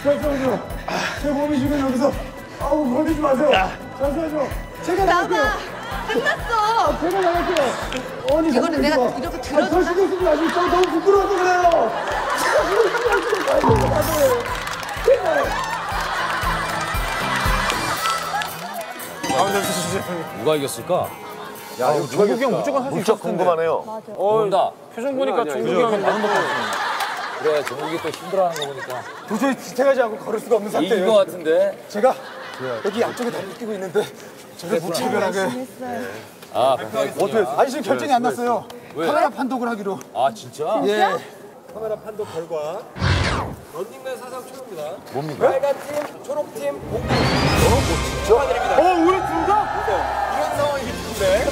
잠시만요. 제 몸이 지금 여기서 아우 걸리지 마세요. 잠시만요. 제가 나갈게요. 끝났어. 제가 나갈게요. 언니 이거는 내가 잠시만요. 이렇게 들어줘. 저 신경 쓰지 마시고 저 너무 부끄러워서 그래요. 누가 이겼을까? 야, 이거 종국이 형 무조건 할 수 있을 텐데. 궁금하네요. 모른다. 표정 보니까 종국이 형인데. 그래, 정국이 또 힘들어하는 거 보니까. 도저히 지탱하지 않고 걸을 수가 없는 이긴 상태예요. 거 같은데? 제가 여기 양쪽에 다리를 끼고 있는데 저를 무차별하게. 아, 어떻게? 아니 지금 결정이 안 났어요. 왜? 카메라 판독을 하기로. 아, 진짜? 예. 카메라 판독 결과 런닝맨 사상 최고입니다. 뭡니까? 빨간 팀, 초록 팀, 공동 축하드립니다. 우리 둘 다? 이런 상황이 있는데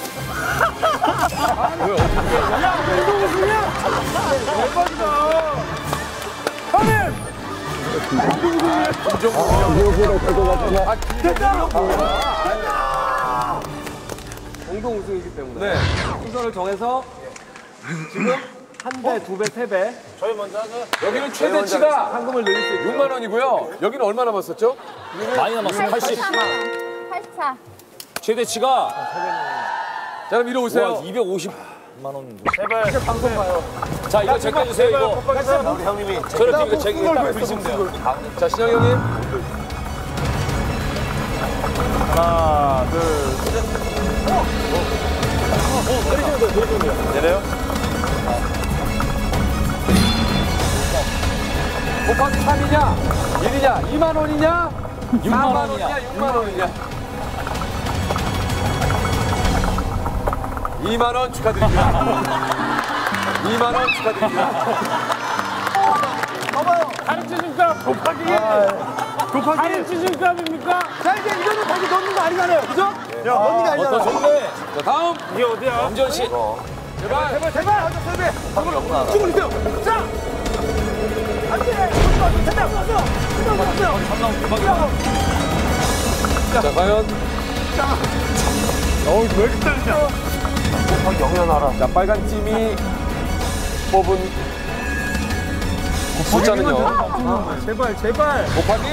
공동 우승이기 때문에 순서를 정해서 지금 한 배, 두 배, 세 배. 저희 먼저 하죠. 여기는 최대치가 상금을 늘릴 수 있어요. 6만 원이고요. 여기는 얼마 남았었죠? 많이 남았어. 80. 84. 최대치가 자, 그럼 이리 와, 오세요. 250만 원. 제발. 방송 봐요. 자, 이거 제껴주세요, 이거. 우리 형님이. 저렇게 이거 제끼고 딱 부리시면 돼요. 자, 신영 형님. 하나, 둘, 셋. 내려요? 곱하기 3이냐? 1이냐? 2만 원이냐? 6만 원이냐? 6만 원이냐? 2만 원 축하드립니다. 2만 원 축하드립니다. 가르치니까 곱하기. 가르치니까 뭡니까? 자 이제 이거는 다시 넣는 거 아니잖아요. 그죠? 야 넣는 게 아니잖아요. 더 좋네. 자, 다음. 이게 어디야? 엄지원 씨. 제발. 제발 먼저 세배. 이쪽으로 주세요. 자. 안돼. 제발 왔어. 제발 왔어요. 자, 과연. 왜 이렇게 떨리냐? 자, 빨간 팀이 뽑은 숫자는요. 제발, 제발. 곱하기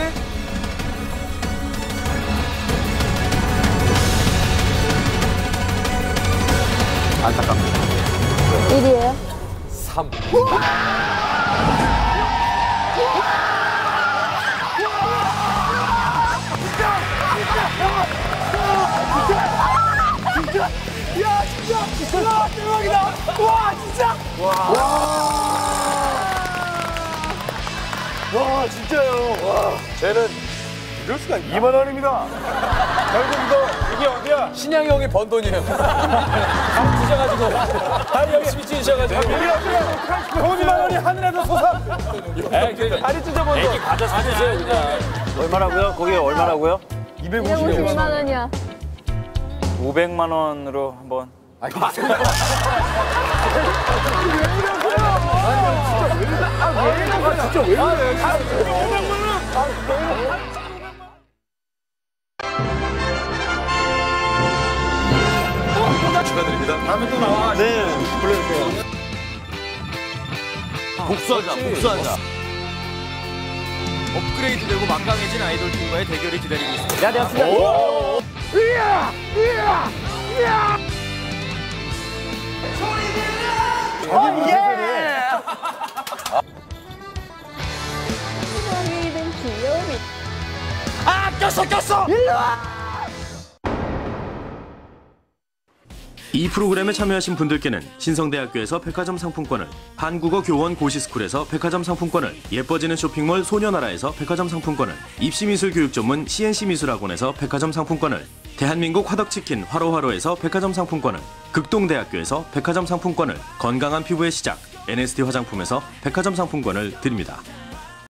안타깝니다. 1이에요? 3. 야 진짜. 와 대박이다. 와 진짜. 와 진짜요. 와 쟤는 이럴 수가 2만 원입니다. 결국 이게 어디야? 신양 형이 번 돈이에요. 찢어가지고. 다리 열심히 찢으셔가지고. 돈 2만 원이 하늘에서 솟아. 다리 찢어본 애기 과자 사주세요, 그냥. 얼마라고요? 거기 얼마라고요? 252만 원이야. 500만 원으로 한번. 진짜 왜 이래? 축하드립니다. 다음에 또 나와. 네, 불러주세요. 복수하자, 복수하자. 업그레이드 되고 막강해진 아이돌 팀과의 대결이 기다리고 있습니다. 야, 내가 진짜. 수명이는 귀요미. 이 프로그램에 참여하신 분들께는 신성대학교에서 백화점 상품권을, 한국어 교원 고시스쿨에서 백화점 상품권을, 예뻐지는 쇼핑몰 소녀나라에서 백화점 상품권을, 입시미술 교육 전문 CNC미술학원에서 백화점 상품권을, 대한민국 화덕치킨 화로화로에서 백화점 상품권을, 극동대학교에서 백화점 상품권을, 건강한 피부의 시작 NST 화장품에서 백화점 상품권을 드립니다.